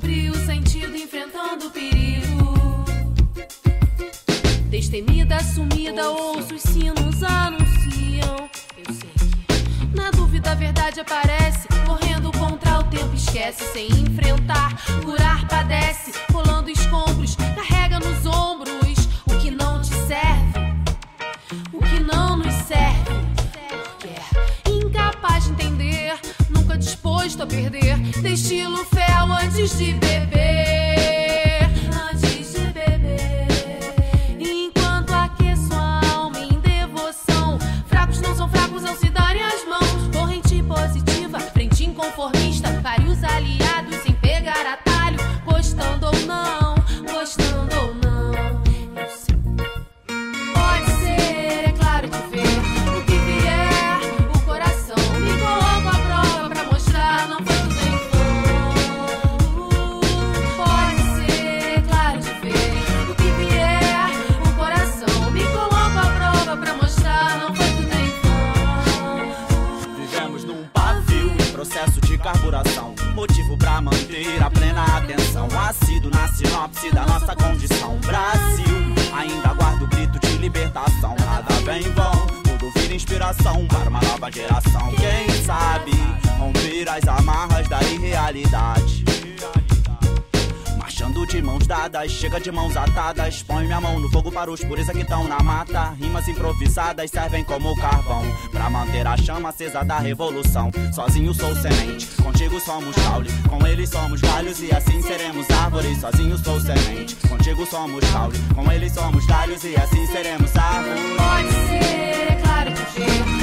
frio sentido enfrentando o perigo. Destemida, sumida, ouço os sinos anunciam. Eu sei que na dúvida a verdade aparece, correndo contra o tempo esquece. Sem enfrentar, curar padece, rolando escombros, carrega nos ombros o que não te serve, o que não nos serve. Porque é incapaz de entender, nunca disposto a perder, destilo fel antes de beber, antes de beber. Enquanto aqueço a alma em devoção, fracos não são fracos ao se darem as mãos. Corrente positiva, frente inconformista, vários aliados sem pegar atalho, gostando ou não, gostando ou não. Eu sei. Pode ser, é claro que ver o que vier, o coração me coloca à prova pra mostrar, não foi tudo em vão. Pode ser, é claro que ver o que vier, o coração me coloca à prova pra mostrar, não foi tudo em vão. Vivemos num pavio em processo de carburação, motivo pra manter a plena atenção. Assíduo na sinopse da nossa condição. Brasil, ainda guarda o grito de libertação. Nada vem em vão, tudo vira inspiração para uma nova geração. Quem sabe romper as amarras da irrealidade, marchando de mãos dadas, chega de mãos atadas. Põe minha mão no fogo para os puros que estão na mata. Rimas improvisadas servem como carvão pra manter a chama acesa da revolução. Sozinho sou semente, contigo somos caule, com eles somos galhos e assim seremos árvores. Sozinho sou semente, contigo somos caule, com eles somos galhos e assim seremos árvores. Pode ser, é claro que ver